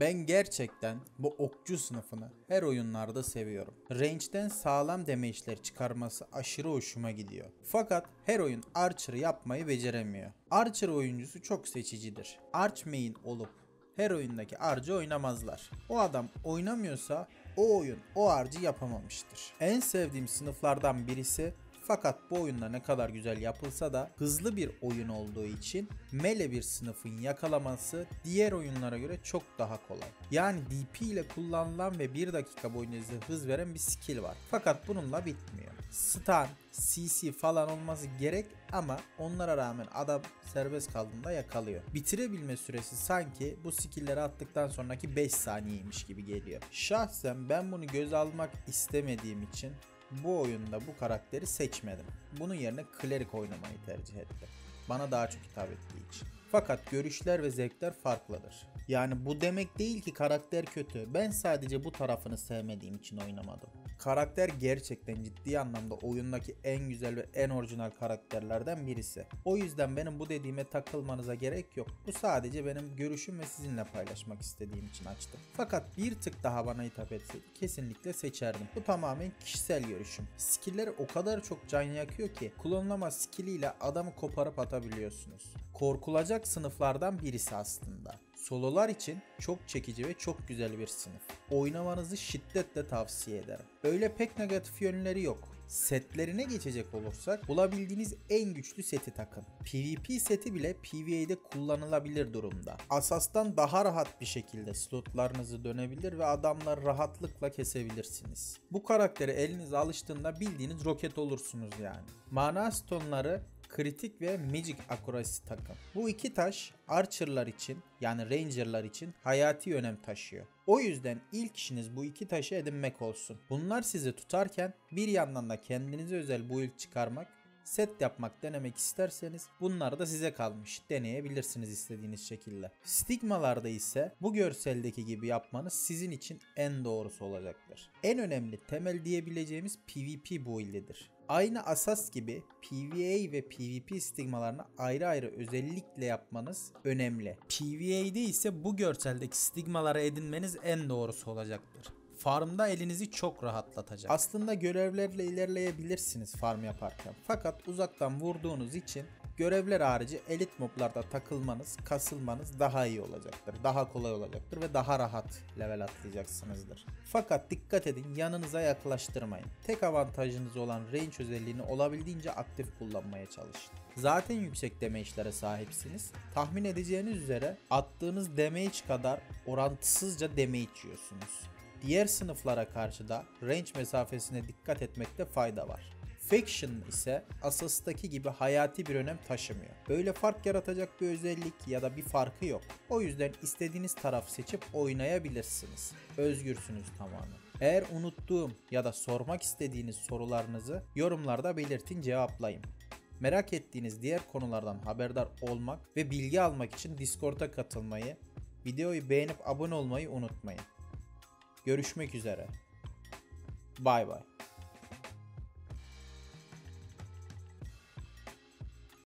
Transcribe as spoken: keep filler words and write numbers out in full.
Ben gerçekten bu okçu sınıfını her oyunlarda seviyorum. Range'den sağlam damage'ler çıkarması aşırı hoşuma gidiyor. Fakat her oyun Archer yapmayı beceremiyor. Archer oyuncusu çok seçicidir. Arch main olup her oyundaki Arch'ı oynamazlar. O adam oynamıyorsa o oyun o Arch'ı yapamamıştır. En sevdiğim sınıflardan birisi, fakat bu oyunda ne kadar güzel yapılsa da hızlı bir oyun olduğu için melee bir sınıfın yakalaması diğer oyunlara göre çok daha kolay. Yani D P ile kullanılan ve bir dakika boyunca size hız veren bir skill var. Fakat bununla bitmiyor. Stun, C C falan olması gerek ama onlara rağmen adam serbest kaldığında yakalıyor. Bitirebilme süresi sanki bu skill'leri attıktan sonraki beş saniyeymiş gibi geliyor. Şahsen ben bunu göz almak istemediğim için bu oyunda bu karakteri seçmedim. Bunun yerine Cleric oynamayı tercih ettim. Bana daha çok hitap ettiği için. Fakat görüşler ve zevkler farklıdır. Yani bu demek değil ki karakter kötü. Ben sadece bu tarafını sevmediğim için oynamadım. Karakter gerçekten ciddi anlamda oyundaki en güzel ve en orijinal karakterlerden birisi. O yüzden benim bu dediğime takılmanıza gerek yok. Bu sadece benim görüşüm ve sizinle paylaşmak istediğim için açtım. Fakat bir tık daha bana hitap etseydi kesinlikle seçerdim. Bu tamamen kişisel görüşüm. Skill'leri o kadar çok can yakıyor ki klonlama skilliyle adamı koparıp atabiliyorsunuz. Korkulacak sınıflardan birisi aslında. Sololar için çok çekici ve çok güzel bir sınıf. Oynamanızı şiddetle tavsiye ederim. Öyle pek negatif yönleri yok. Setlerine geçecek olursak bulabildiğiniz en güçlü seti takın. PvP seti bile P V E'de kullanılabilir durumda. Asas'tan daha rahat bir şekilde slotlarınızı dönebilir ve adamları rahatlıkla kesebilirsiniz. Bu karaktere elinize alıştığında bildiğiniz roket olursunuz yani. Mana stonları, kritik ve magic accuracy takım. Bu iki taş archer'lar için yani ranger'lar için hayati önem taşıyor. O yüzden ilk işiniz bu iki taşı edinmek olsun. Bunlar sizi tutarken bir yandan da kendinize özel build çıkarmak, set yapmak denemek isterseniz bunlar da size kalmış. Deneyebilirsiniz istediğiniz şekilde. Stigmalarda ise bu görseldeki gibi yapmanız sizin için en doğrusu olacaktır. En önemli temel diyebileceğimiz PvP build'idir. Aynı Asas gibi P V E ve P V P stigmalarını ayrı ayrı özellikle yapmanız önemli. P V E'de ise bu görseldeki stigmaları edinmeniz en doğrusu olacaktır. Farmda elinizi çok rahatlatacak. Aslında görevlerle ilerleyebilirsiniz farm yaparken. Fakat uzaktan vurduğunuz için görevler harici elit moblarda takılmanız, kasılmanız daha iyi olacaktır. Daha kolay olacaktır ve daha rahat level atlayacaksınızdır. Fakat dikkat edin, yanınıza yaklaştırmayın. Tek avantajınız olan range özelliğini olabildiğince aktif kullanmaya çalışın. Zaten yüksek damage'lere sahipsiniz. Tahmin edeceğiniz üzere attığınız damage kadar orantısızca damage yiyorsunuz. Diğer sınıflara karşı da range mesafesine dikkat etmekte fayda var. Faction ise Asas'taki gibi hayati bir önem taşımıyor. Böyle fark yaratacak bir özellik ya da bir farkı yok. O yüzden istediğiniz taraf seçip oynayabilirsiniz. Özgürsünüz tamamen. Eğer unuttuğum ya da sormak istediğiniz sorularınızı yorumlarda belirtin, cevaplayayım. Merak ettiğiniz diğer konulardan haberdar olmak ve bilgi almak için Discord'a katılmayı, videoyu beğenip abone olmayı unutmayın. Görüşmek üzere. Bay bay.